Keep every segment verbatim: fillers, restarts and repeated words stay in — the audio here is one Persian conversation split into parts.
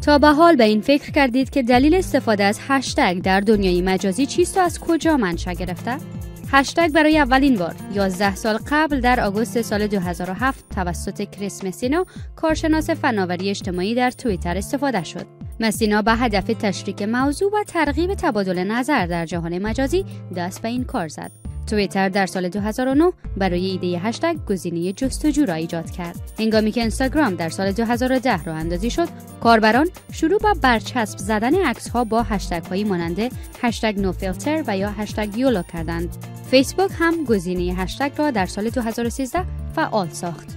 تا به حال به این فکر کردید که دلیل استفاده از هشتگ در دنیای مجازی چیست و از کجا منشأ گرفته؟ هشتگ برای اولین بار یازده سال قبل در آگوست سال دو هزار و هفت توسط کریس مسینا، کارشناس فناوری اجتماعی در توییتر استفاده شد. مسینا به هدف تشریک موضوع و ترغیب تبادل نظر در جهان مجازی دست به این کار زد. توییتر در سال دو هزار و نه برای ایده هشتگ گزینه جستجو را ایجاد کرد. هنگامی که اینستاگرام در سال دو هزار و ده راه اندازی شد، کاربران شروع به برچسب زدن عکس‌ها با هشتگ‌هایی مانند هشتگ نوفیلتر و یا هشتگ یولو کردند. فیسبوک هم گزینه هشتگ را در سال دو هزار و سیزده فعال ساخت.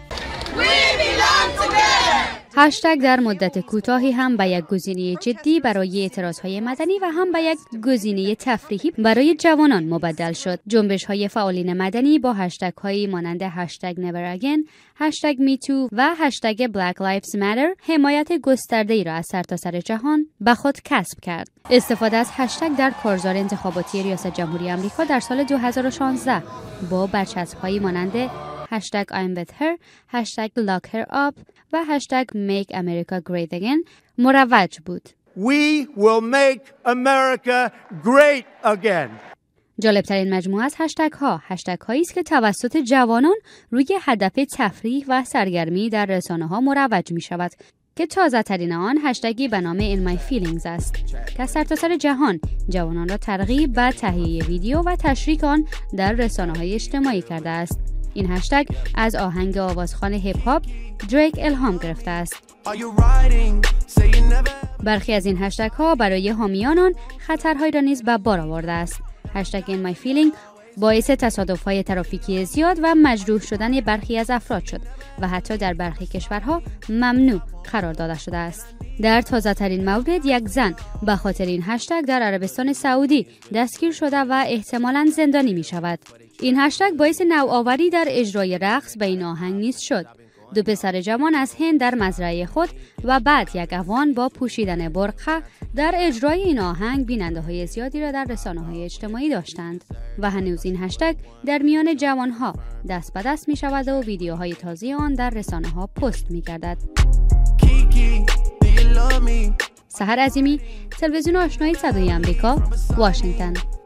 هشتگ در مدت کوتاهی هم به یک گزینه جدی برای اعتراضهای مدنی و هم به یک گزینه تفریحی برای جوانان مبدل شد. جنبش‌های فعالین مدنی با هشتگ‌هایی مانند هشتگ نور اگین، هشتگ میتو و هشتگ بلک لایفز ماتر حمایت گسترده‌ای را از سرتاسر جهان به خود کسب کرد. استفاده از هشتگ در کارزار انتخاباتی ریاست جمهوری آمریکا در سال دو هزار و شانزده با برچسب‌هایی مانند هشتگ I'm with her، هشتگ lock her up و هشتگ make America great again مروج بود. We will make America great again. جالبترین مجموعه از هشتگ ها هشتگ هایی است که توسط جوانان روی هدف تفریح و سرگرمی در رسانه ها مروج می شود که تازه ترین آن هشتگی به نام In My Feelings است که سرتاسر جهان جوانان را ترغیب به تهیه ویدیو و تشریک آن در رسانه های اجتماعی کرده است. این هشتگ از آهنگ آوازخوان هیپ هاپ دریک الهام گرفته است. برخی از این هشتگ ها برای حامیان آن خطرهایی را نیز به بار آورده است. هشتگ In My Feeling باعث تصادف های ترافیکی زیاد و مجروح شدن برخی از افراد شد و حتی در برخی کشورها ممنوع قرار داده شده است. در تازه ترین مورد یک زن به خاطر این هشتگ در عربستان سعودی دستگیر شده و احتمالاً زندانی می شود. این هشتگ باعث نوآوری در اجرای رقص به این آهنگ نیز شد. دو پسر جوان از هند در مزرعه خود و بعد یک اوان با پوشیدن برقع در اجرای این آهنگ بیننده های زیادی را در رسانه های اجتماعی داشتند و هنوز این هشتگ در میان جوان ها دست به دست می شود و ویدیوهای تازه آن در رسانه ها پست می گردد. سحر عظیمی، تلویزیون آشنایی صدای آمریکا، واشنگتن.